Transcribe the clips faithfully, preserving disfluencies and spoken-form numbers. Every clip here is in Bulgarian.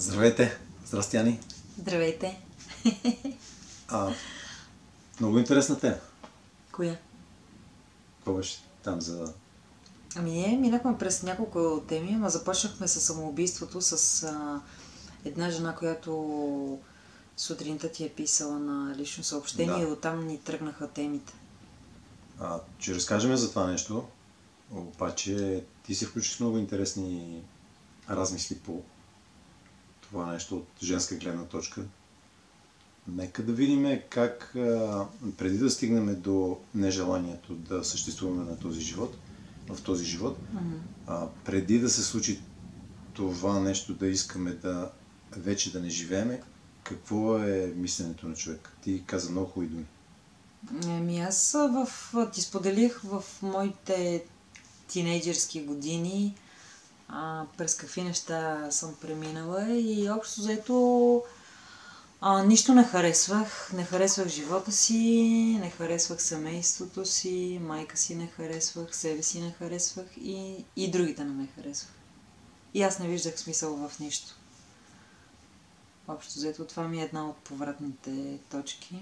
Здравейте! Здрасти, Ани! Здравейте! А, много интересна тема. Коя? Какво беше там за... Ами ние минахме през няколко теми, ама започнахме с самоубийството, с а, една жена, която сутринта ти е писала на лично съобщение Да. и оттам ни тръгнаха темите. А, ще разкажем за това нещо, обаче ти се включиш в много интересни размисли по това нещо от женска гледна точка. Нека да видим как, а, преди да стигнем до нежеланието да съществуваме на този живот, в този живот, Mm-hmm. а, преди да се случи това нещо, да искаме да вече да не живееме, какво е мисленето на човек? Ти каза много хубави думи. Ами аз в, ти споделих в моите тинейджърски години а, през какви неща съм преминала и общо взето а, нищо не харесвах. Не харесвах живота си, не харесвах семейството си, майка си не харесвах, себе си не харесвах и, и другите не ме харесвах. И аз не виждах смисъл в нищо. Общо взето това ми е една от повратните точки,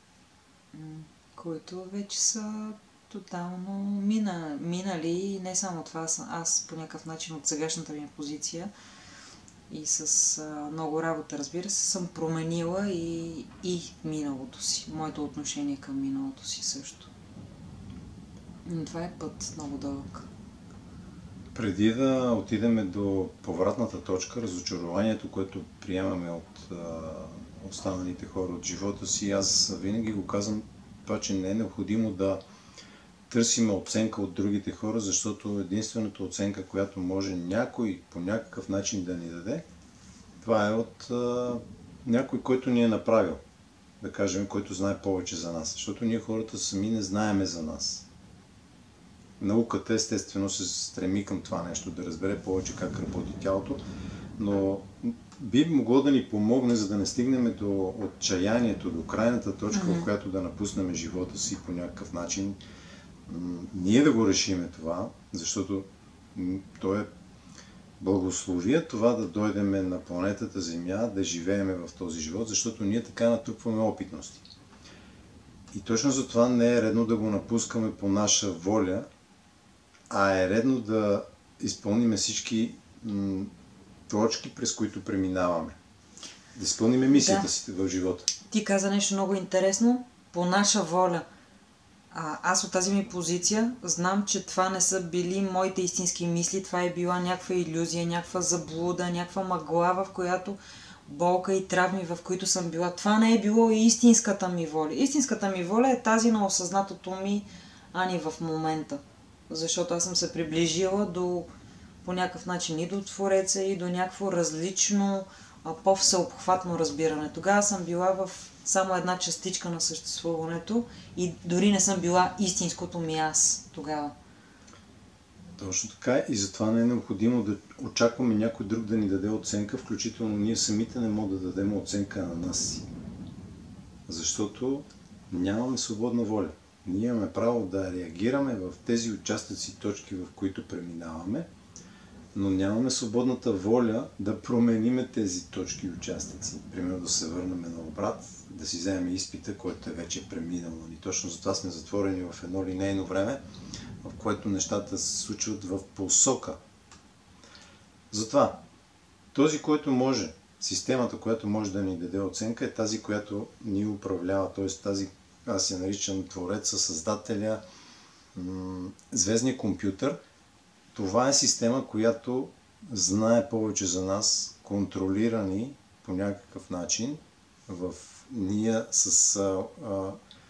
които вече са тотално мина, минали и не само това, аз, аз по някакъв начин от сегашната ми позиция и с а, много работа, разбира се, съм променила и, и миналото си, моето отношение към миналото си също. Но това е път много дълъг. Преди да отидем до повратната точка, разочарованието, което приемаме от а, останалите хора от живота си, аз винаги го казвам това, че не е необходимо да търсим оценка от другите хора, защото единствената оценка, която може някой по някакъв начин да ни даде, това е от а, някой, който ни е направил, да кажем, който знае повече за нас, защото ние хората сами не знаеме за нас. Науката естествено се стреми към това нещо, да разбере повече как работи тялото, но би могло да ни помогне, за да не стигнем до отчаянието, до крайната точка, mm-hmm. в която да напуснем живота си по някакъв начин. Ние да го решиме това, защото то е благословие това да дойдем на планетата Земя, да живееме в този живот, защото ние така натрупваме опитности. И точно за това не е редно да го напускаме по наша воля, а е редно да изпълним всички м- точки, през които преминаваме. Да изпълним мисията да. си в живота. Ти каза нещо много интересно. По наша воля. А, аз от тази ми позиция знам, че това не са били моите истински мисли. Това е била някаква илюзия, някаква заблуда, някаква мъгла, в която болка и травми, в които съм била. Това не е било и истинската ми воля. Истинската ми воля е тази на осъзнатото ми Ани в момента. Защото аз съм се приближила до по някакъв начин и до Твореца, и до някакво различно, по-всеобхватно разбиране. Тогава съм била в само една частичка на съществуването и дори не съм била истинското ми аз тогава. Точно така и затова не е необходимо да очакваме някой друг да ни даде оценка, включително ние самите не можем да дадем оценка на нас си. Защото нямаме свободна воля. Ние имаме право да реагираме в тези участъци, точки, в които преминаваме, но нямаме свободната воля да промениме тези точки и участъци. Примерно да се върнем на обрат, да си вземем изпита, който е вече преминал. И точно затова сме затворени в едно линейно време, в което нещата се случват в посока. Затова, този, който може, системата, която може да ни даде оценка, е тази, която ни управлява, т.е. тази, аз я наричам Твореца, Създателя, м- звездния компютър. Това е система, която знае повече за нас, контролира ни по някакъв начин. В ние с а, а,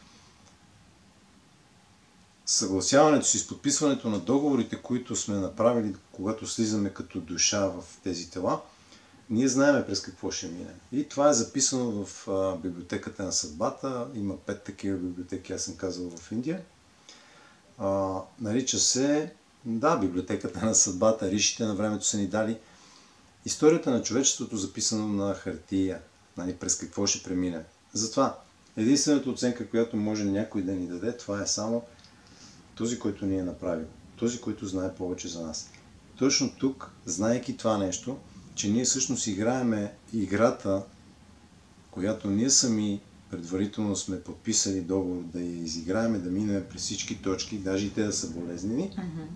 съгласяването си, с подписването на договорите, които сме направили, когато слизаме като душа в тези тела, ние знаеме през какво ще минем. И това е записано в а, библиотеката на съдбата. Има пет такива библиотеки, аз съм казал, в Индия. А, нарича се, да, библиотеката на съдбата. Ришите на времето са ни дали историята на човечеството, записано на хартия, нали, през какво ще преминем. Затова единствената оценка, която може някой да ни даде, това е само този, който ни е направил. Този, който знае повече за нас. Точно тук, знаейки това нещо, че ние всъщност играеме играта, която ние сами предварително сме подписали договор да я изиграеме, да минем през всички точки, даже и те да са болезнени. Mm-hmm.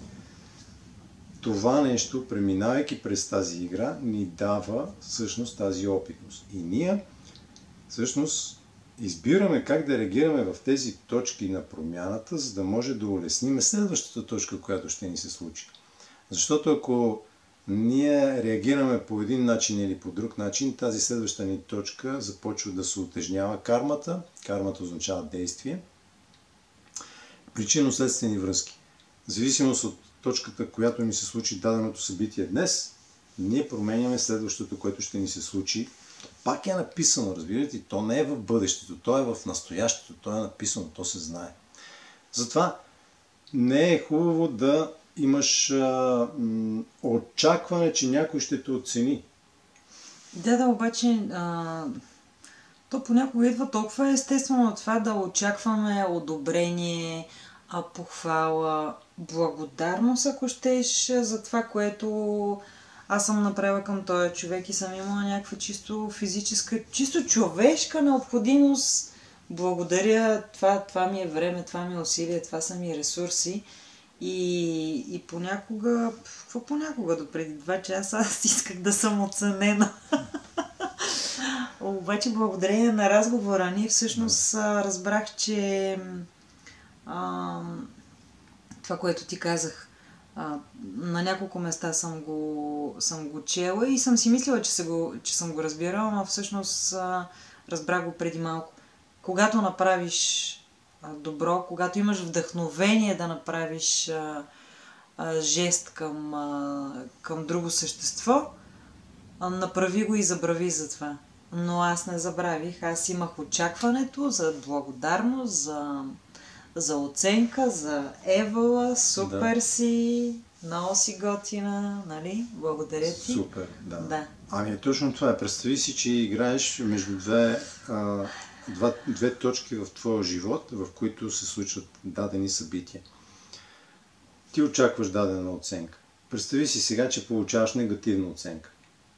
Това нещо, преминавайки през тази игра, ни дава всъщност тази опитност. И ние всъщност избираме как да реагираме в тези точки на промяната, за да може да улесним следващата точка, която ще ни се случи. Защото ако ние реагираме по един начин или по друг начин, тази следваща ни точка започва да се утежнява кармата. Кармата означава действие. Причинно-следствени връзки. В зависимост от точката, която ни се случи даденото събитие днес, ние променяме следващото, което ще ни се случи. Пак е написано, разбирате, то не е в бъдещето, то е в настоящето, то е написано, то се знае. Затова не е хубаво да имаш а, м, очакване, че някой ще те оцени. Да, да, обаче а, то понякога идва толкова естествено това да очакваме одобрение, а, похвала, благодарност, ако щеш, за това, което аз съм направила към този човек и съм имала някаква чисто физическа, чисто човешка необходимост. Благодаря, това, това ми е време, това ми е усилие, това са ми ресурси. И, и понякога, какво понякога, до преди два часа аз исках да съм оценена. Обаче благодарение на разговора ни всъщност разбрах, че а, това, което ти казах, а, на няколко места съм го, съм го чела и съм си мислила, че, го, че съм го разбирала, но всъщност а, разбрах го преди малко. Когато направиш а, добро, когато имаш вдъхновение да направиш а, а, жест към, а, към друго същество, а, направи го и забрави за това. Но аз не забравих, аз имах очакването за благодарност, за, за оценка, за евала, супер да. Си, много си готина, нали? Благодаря ти. Супер, да. да. Ами точно това е. Представи си, че играеш между две, а, два, две точки в твоя живот, в които се случват дадени събития. Ти очакваш дадена оценка. Представи си сега, че получаваш негативна оценка.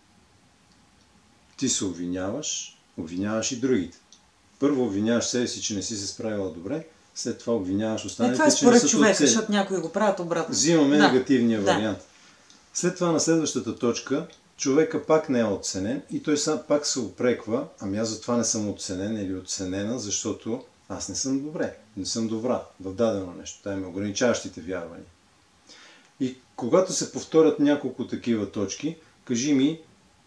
Ти се обвиняваш, обвиняваш и другите. Първо обвиняваш себе си, че не си се справила добре, след това обвиняваш останалите, е, това е че не са човека, оцели. защото някои го правят обратно. Взимаме да. негативния да. вариант. След това на следващата точка човека пак не е оценен и той сам пак се упреква, ами аз затова не съм оценен или оценена, защото аз не съм добре, не съм добра в дадено нещо. Това е ограничаващите вярвания. И когато се повторят няколко такива точки, кажи ми,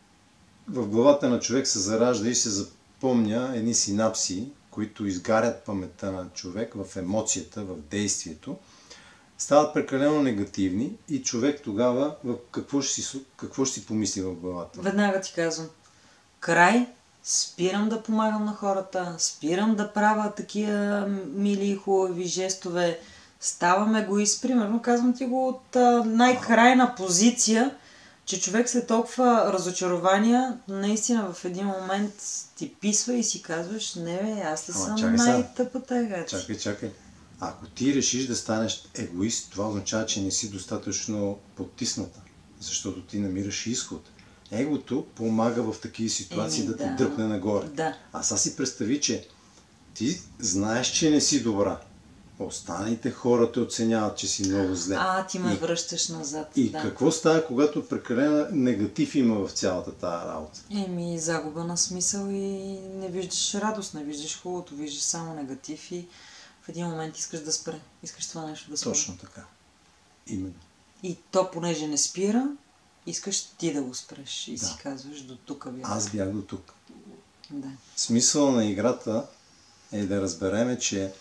в главата на човек се заражда и се запомня едни синапси, които изгарят паметта на човек в емоцията, в действието, стават прекалено негативни и човек тогава в какво ще си, какво ще си помисли в главата? Веднага ти казвам. Край, спирам да помагам на хората, спирам да правя такива мили и хубави жестове, ставам егоист. Примерно казвам ти го от а, най-крайна позиция, че човек след толкова разочарования, наистина в един момент ти писва и си казваш, не бе, аз ли съм най-тъпата играч. Чакай, чакай. Ако ти решиш да станеш егоист, това означава, че не си достатъчно потисната, защото ти намираш изход. Егото помага в такива ситуации Еми, да те да. дръпне нагоре. Да. А сега си представи, че ти знаеш, че не си добра. Останалите хора те оценяват, че си много зле. А, ти ме и, връщаш назад. И да. какво става, когато прекалено негатив има в цялата тая работа? Еми, загуба на смисъл и не виждаш радост, не виждаш хубавото, виждаш само негатив и в един момент искаш да спре. Искаш това нещо да спре. Точно така. Именно. И то, понеже не спира, искаш ти да го спреш и да. си казваш до тук бях. Аз бях до тук. Да. Смисъл на играта е да разбереме, че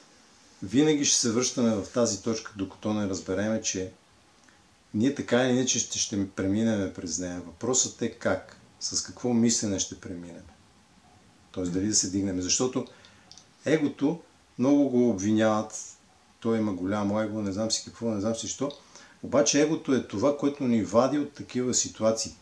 винаги ще се връщаме в тази точка, докато не разбереме, че ние така или иначе ще, ще преминем през нея. Въпросът е как, с какво мислене ще преминем. Тоест дали да се дигнем. Защото егото много го обвиняват, той има голямо его, не знам си какво, не знам си що. Обаче егото е това, което ни вади от такива ситуации.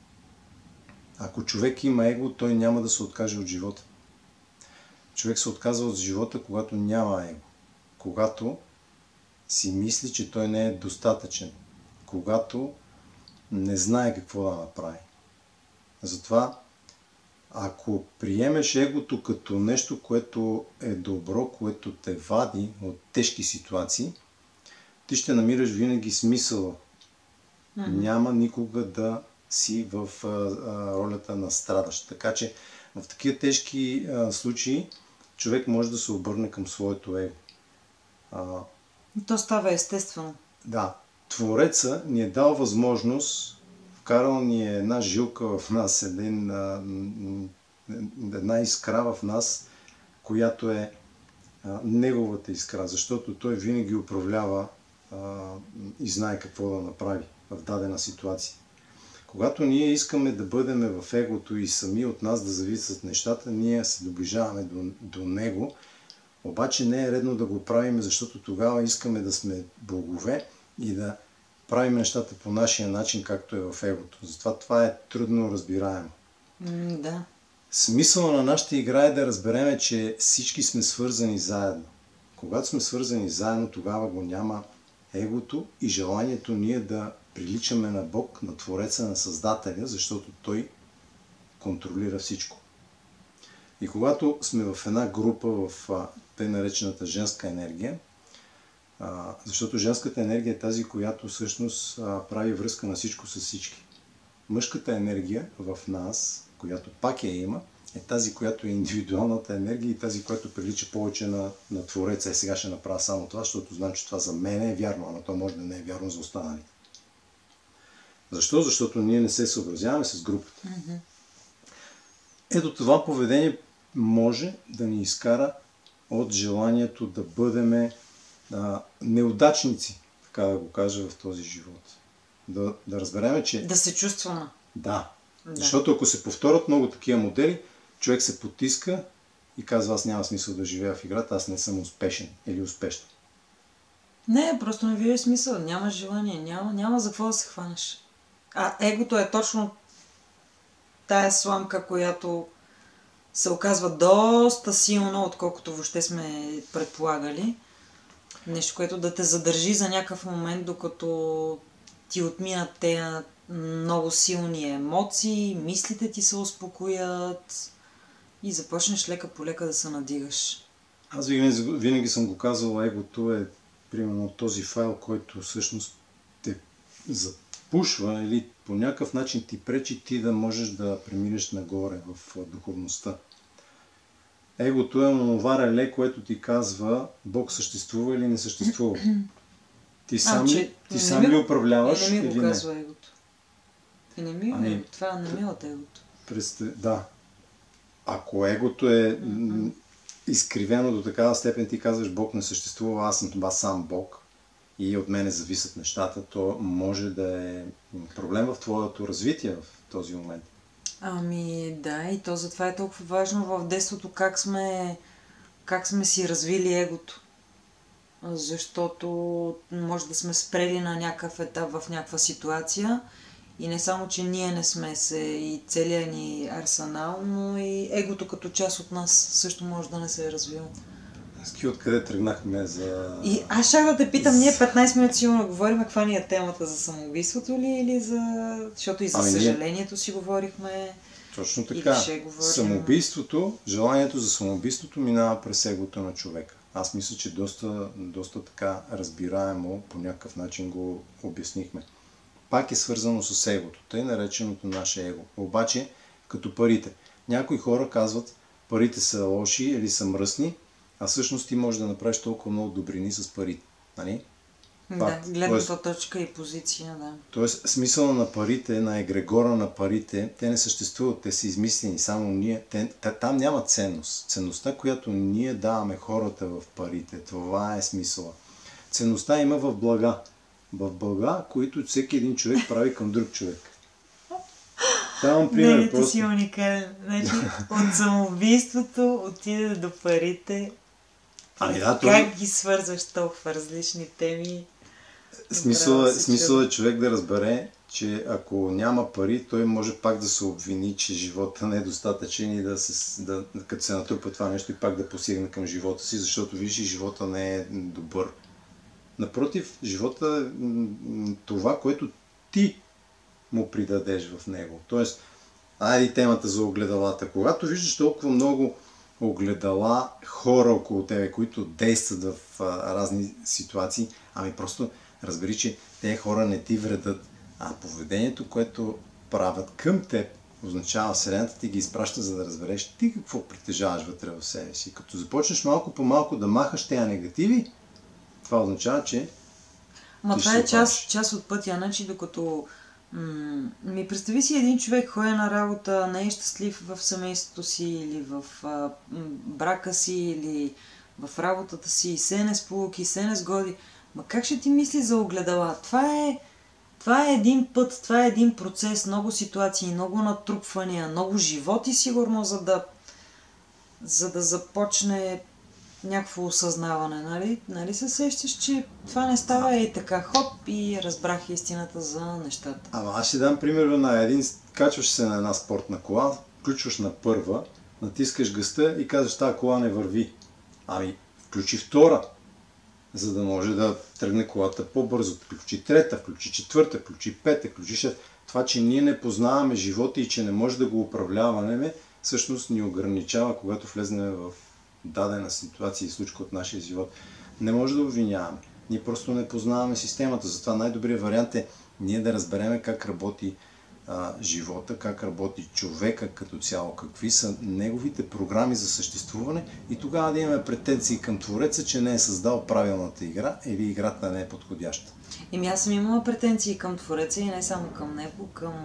Ако човек има его, той няма да се откаже от живота. Човек се отказва от живота, когато няма его. Когато си мисли, че той не е достатъчен. Когато не знае какво да направи. Затова, ако приемеш егото като нещо, което е добро, което те вади от тежки ситуации, ти ще намираш винаги смисъла. Mm-hmm. Няма никога да си в а, а, ролята на страдащ. Така че в такива тежки а, случаи човек може да се обърне към своето его. А, То става естествено. Да. Твореца ни е дал възможност, вкарал ни е една жилка в нас, един, а, една искра в нас, която е а, неговата искра, защото той винаги управлява а, и знае какво да направи в дадена ситуация. Когато ние искаме да бъдем в егото и сами от нас да зависят нещата, ние се доближаваме до, до него, обаче не е редно да го правим, защото тогава искаме да сме богове и да правим нещата по нашия начин, както е в егото. Затова това е трудно разбираемо. Mm, да. Смисъла на нашата игра е да разбереме, че всички сме свързани заедно. Когато сме свързани заедно, тогава го няма егото и желанието ние да приличаме на Бог, на Твореца, на Създателя, защото Той контролира всичко. И когато сме в една група, в тъй наречената женска енергия, а, защото женската енергия е тази, която всъщност а, прави връзка на всичко с всички. Мъжката енергия в нас, която пак я има, е тази, която е индивидуалната енергия и тази, която прилича повече на, на Твореца. И сега ще направя само това, защото знам, че това за мен е вярно, ама то може да не е вярно за останалите. Защо? Защото ние не се съобразяваме с групата. Mm-hmm. Ето това поведение може да ни изкара от желанието да бъдем а, неудачници, така да го кажа, в този живот. Да, да разбереме, че... Да се чувстваме. Да. да. Защото ако се повторят много такива модели, човек се потиска и казва, аз няма смисъл да живея в играта, аз не съм успешен или успешен. Не, просто не вижда смисъл, няма желание, няма, няма за какво да се хванеш. А егото е точно тая сламка, която се оказва доста силно, отколкото въобще сме предполагали. Нещо, което да те задържи за някакъв момент, докато ти отминат тези много силни емоции, мислите ти се успокоят и започнеш лека по лека да се надигаш. Аз винаги, винаги съм го казал, егото е примерно този файл, който всъщност те запушва или по някакъв начин ти пречи ти да можеш да преминеш нагоре в духовността. Егото е онова реле, което ти казва Бог съществува или не съществува. Ти сам, а, ли, ти сам ми, ли управляваш или не? Не ми го казва егото. И не ми, ами, това не ми е от егото. През, да. Ако егото е mm-hmm. изкривено до такава степен, ти казваш Бог не съществува, аз съм това сам Бог и от мене зависят нещата, то може да е проблем в твоето развитие в този момент. Ами да, и то затова е толкова важно в детството как сме, как сме си развили егото. Защото може да сме спрели на някакъв етап в някаква ситуация и не само, че ние не сме се и целият ни арсенал, но и егото като част от нас също може да не се е развил. Ски, откъде тръгнахме за... И аз ще да те питам, ние петнайсет минути сигурно говорим, каква ни е темата, за самоубийството ли или за... Защото и за ами съжалението си говорихме. Точно така. Самоубийството, желанието за самоубийството минава през егото на човека. Аз мисля, че доста, доста така разбираемо по някакъв начин го обяснихме. Пак е свързано с егото, тъй нареченото наше его. Обаче, като парите. Някои хора казват, парите са лоши или са мръсни, а всъщност ти можеш да направиш толкова много добрини с парите. Нали? Да, гледната точка и позиция, да. Тоест, смисъла на парите, на егрегора на парите, те не съществуват, те са измислени, само ние, те, там няма ценност. Ценността, която ние даваме хората в парите, това е смисъла. Ценността има в блага. В блага, които всеки един човек прави към друг човек. Давам пример. Не, просто... ти си уникален. Значи, от самоубийството отиде до парите. Ами да, как това... ги свързваш толкова различни теми? Смисъл, смисъл е човек да разбере, че ако няма пари, той може пак да се обвини, че живота не е достатъчен и да се, да, като се натрупа това нещо и пак да посигне към живота си, защото виж, живота не е добър. Напротив, живота е това, което ти му придадеш в него. Тоест, айде темата за огледалата. Когато виждаш толкова много огледала хора около тебе, които действат в а, разни ситуации, ами просто разбери, че тези хора не ти вредят, а поведението, което правят към теб, означава Вселената ти ги изпраща, за да разбереш ти какво притежаваш вътре в себе си. Като започнеш малко по малко да махаш тези негативи, това означава, че Ма това е част, част от пътя, значи докато м- ми представи си един човек ходи на работа, не е щастлив в семейството си или в а, м- брака си или в работата си, се не сполуки, се не сгоди. Ма как ще ти мисли за огледала? Това е, това е един път, това е един процес, много ситуации, много натрупвания, много животи сигурно, за да, за да започне някакво осъзнаване, нали? Нали се сещаш, че това не става и така хоп и разбрах истината за нещата. Ама аз ще дам пример на един, качваш се на една спортна кола, включваш на първа, натискаш гъста и казваш, тази кола не върви. Ами, включи втора, за да може да тръгне колата по-бързо. Включи трета, включи четвърта, включи пета, включи шеста. Това, че ние не познаваме живота и че не може да го управляваме, всъщност ни ограничава, когато влезнем в дадена ситуация и случка от нашия живот. Не може да обвиняваме. Ние просто не познаваме системата. Затова най-добрият вариант е ние да разбереме как работи а, живота, как работи човека като цяло, какви са неговите програми за съществуване и тогава да имаме претенции към Твореца, че не е създал правилната игра или играта не е подходяща. Еми аз съм имала претенции към Твореца и не само към него, към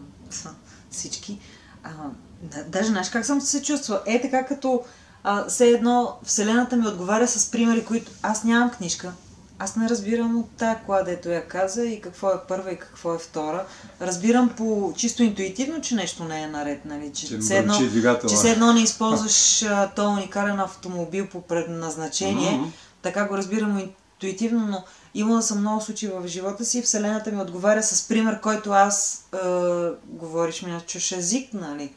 всички. А, да, даже знаеш как съм се чувствала? Е така като а, все едно Вселената ми отговаря с примери, които аз нямам книжка. Аз не разбирам от тая кола, дето я каза и какво е първа и какво е втора. Разбирам по чисто интуитивно, че нещо не е наред, нали? Че, че, все, едно, че все едно не използваш а, този уникален автомобил по предназначение. Mm-hmm. Така го разбирам интуитивно, но имала съм много случаи в живота си. Вселената ми отговаря с пример, който аз е, говориш ми на чуш език, нали?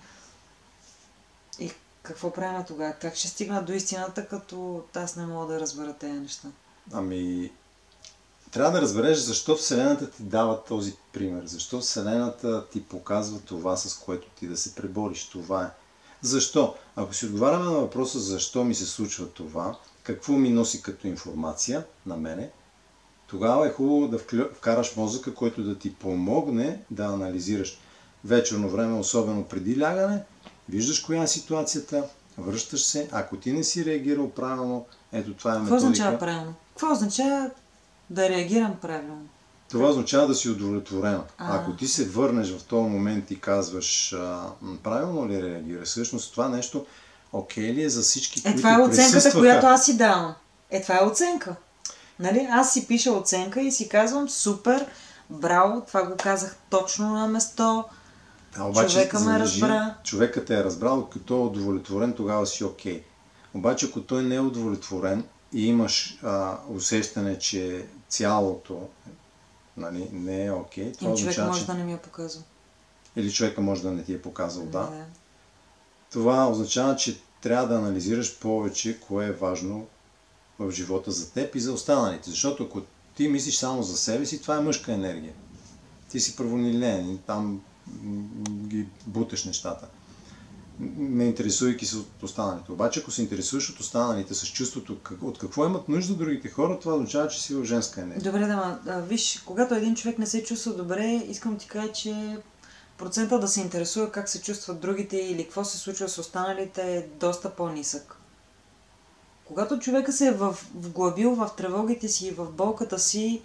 И какво правим тогава? Как ще стигна до истината, като аз не мога да разбера тези неща? Ами, трябва да разбереш защо Вселената ти дава този пример. Защо Вселената ти показва това, с което ти да се пребориш. Това е. Защо? Ако си отговаряме на въпроса защо ми се случва това, какво ми носи като информация на мене, тогава е хубаво да вкараш мозъка, който да ти помогне да анализираш. Вечерно време, особено преди лягане, виждаш коя е ситуацията, връщаш се. Ако ти не си реагирал правилно, ето това е методика. Какво означава правилно? Какво означава да реагирам правилно? Това означава да си удовлетворена. А. Ако ти се върнеш в този момент и казваш а, правилно ли реагираш, всъщност това нещо окей ли е за всички, е, които това е оценката, присъстваха? която аз си давам. Е, това е оценка. Нали? Аз си пиша оценка и си казвам супер, браво, това го казах точно на место. А, обаче, човека ме разбра. Човекът те е разбрал, като той е удовлетворен, тогава си окей. Okay. Обаче, ако той не е удовлетворен и имаш а, усещане, че цялото, нали, не е окей, okay, това и човек означава, може че... да не ми е показал. Или човека може да не ти е показал, да. Не. Това означава, че трябва да анализираш повече кое е важно в живота за теб и за останалите. Защото ако ти мислиш само за себе си, това е мъжка енергия. Ти си първонилен и там ги буташ нещата. Не интересувайки се от останалите. Обаче, ако се интересуваш от останалите с чувството от какво имат нужда другите хора, това означава, че си в женска енергия. Добре, да, а, виж, когато един човек не се чувства добре, искам ти кажа, че процентът да се интересува как се чувстват другите или какво се случва с останалите е доста по-нисък. Когато човека се е вглъбил в тревогите си и в болката си,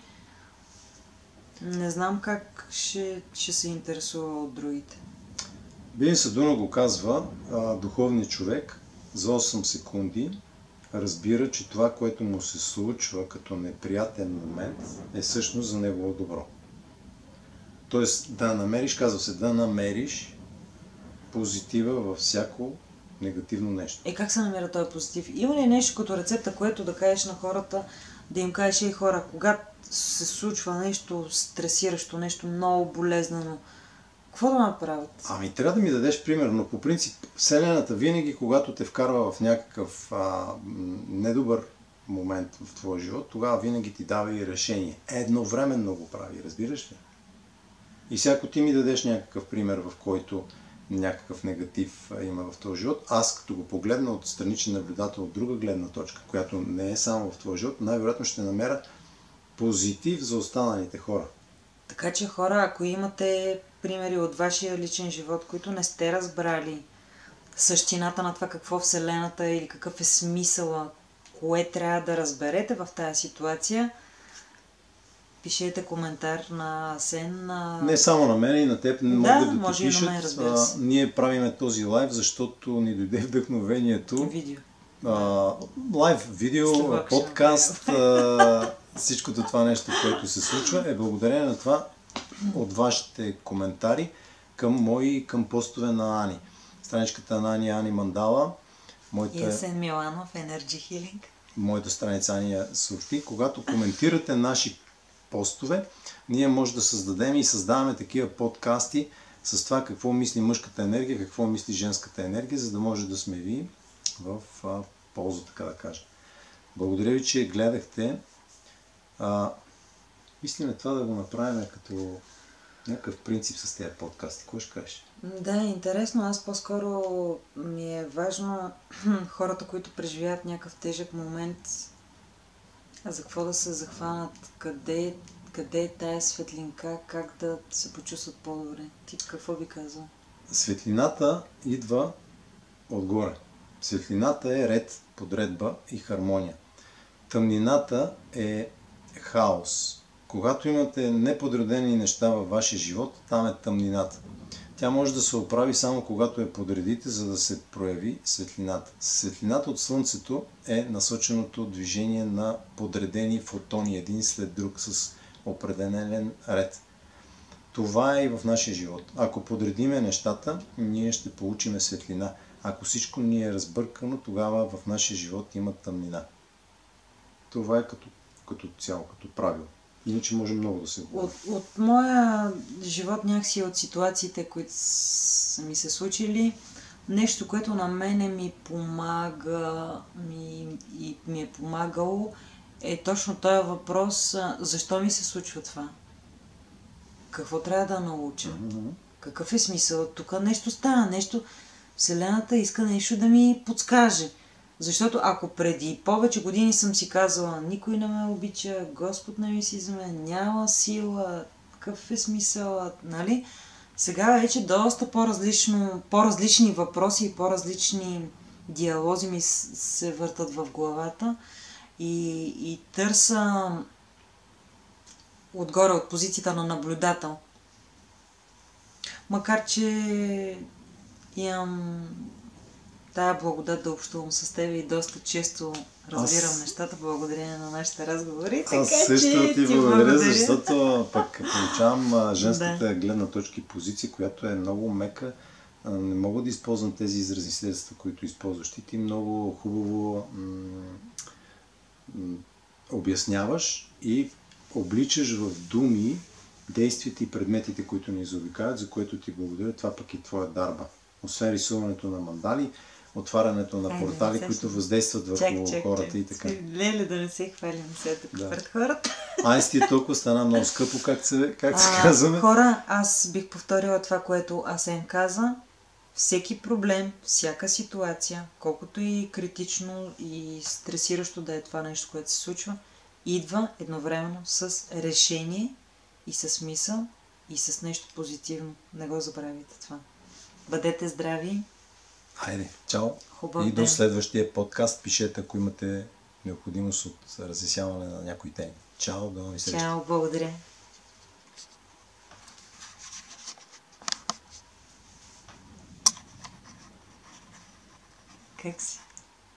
не знам как ще, ще се интересува от другите. Билин Садуна го казва, а, духовният човек за осем секунди разбира, че това, което му се случва като неприятен момент, е всъщност за негово добро. Тоест да намериш, казва се, да намериш позитива във всяко негативно нещо. Е, как се намира този позитив? Има ли нещо като рецепта, което да кажеш на хората, да им кажеш, ей хора, когато се случва нещо стресиращо, нещо много болезнено, какво да направят? Ами трябва да ми дадеш пример, но по принцип Вселената винаги, когато те вкарва в някакъв а, недобър момент в твоя живот, тогава винаги ти дава и решение. Едновременно го прави, разбираш ли? И сега ако ти ми дадеш някакъв пример, в който някакъв негатив има в този живот, аз като го погледна от страничен наблюдател от друга гледна точка, която не е само в твой живот, най-вероятно ще намеря позитив за останалите хора. Така че хора, ако имате примери от вашия личен живот, които не сте разбрали същината на това какво Вселената е или какъв е смисъла, кое трябва да разберете в тази ситуация, пишете коментар на Асен. На... Не само на мен, и на теб не да, могат да може ти пишат. И на мен, разбира се. А, ние правиме този лайв, защото ни дойде вдъхновението. Видео. А, лайв, видео, Слабак, подкаст, а, всичкото това нещо, което се случва, е благодарение на това от вашите коментари към мои и към постове на Ани. Страничката на Ани е Ани Мандала. Моята... И Асен Миланов, Energy Healing. Моята страница Ани съобщи. Когато коментирате наши постове, ние може да създадем и създаваме такива подкасти с това какво мисли мъжката енергия, какво мисли женската енергия, за да може да сме ви в а, полза, така да кажа. Благодаря ви, че гледахте. А, мислиме това да го направим като някакъв принцип с тези подкасти. Кой ще кажеш? Да, интересно. Аз по-скоро ми е важно хората, които преживяват някакъв тежък момент, а за какво да се захванат, къде, къде е тая светлинка, как да се почувстват по-добре. Ти какво би казал? Светлината идва отгоре. Светлината е ред, подредба и хармония. Тъмнината е хаос. Когато имате неподредени неща във вашия живот, там е тъмнината. Тя може да се оправи само когато я подредите, за да се прояви светлината. Светлината от Слънцето е насоченото движение на подредени фотони, един след друг с определен ред. Това е и в нашия живот. Ако подредиме нещата, ние ще получиме светлина. Ако всичко ни е разбъркано, тогава в нашия живот има тъмнина. Това е като, като цяло, като правило. Иначе може много да се говори. От, от моя живот, някакси от ситуациите, които са ми се случили, нещо, което на мене ми помага ми, и ми е помагало, е точно този въпрос, защо ми се случва това? Какво трябва да науча? Mm-hmm. Какъв е смисъл? Тук нещо стана, нещо... Вселената иска нещо да ми подскаже. Защото ако преди повече години съм си казала, никой не ме обича, Господ не ми си за мен, няма сила, какъв е смисълът, нали? Сега вече доста по-различно, по-различни въпроси и по-различни диалози ми се въртат в главата и, и търса отгоре от позицията на наблюдател. Макар че имам тая благодат да общувам с теб и доста често разбирам аз... нещата благодарение на нашите разговори. Аз така, също че ти благодаря, благодаря, защото пък получавам женската да. гледна точка и позиция, която е много мека. Не мога да използвам тези изразни средства, които използваш. Ти, ти много хубаво м- м- обясняваш и обличаш в думи действията и предметите, които ни заобикалят, за което ти благодаря. Това пък е твоя дарба. Освен рисуването на мандали, отварянето на Ай, портали, не, които въздействат върху чак, чак, хората чак. и така. Леле, да не се хвалим сега тук Да. пред хората. Айс ти е толкова стана много скъпо, как се, как се А, казваме. Хора, аз бих повторила това, което Асен каза. Всеки проблем, всяка ситуация, колкото и критично и стресиращо да е това нещо, което се случва, идва едновременно с решение и с смисъл и с нещо позитивно. Не го забравяйте това. Бъдете здрави. Хайде, чао. Хубав И до ден. следващия подкаст пишете, ако имате необходимост от разясняване на някои теми. Чао, до нови срещи. Чао, благодаря. Как си?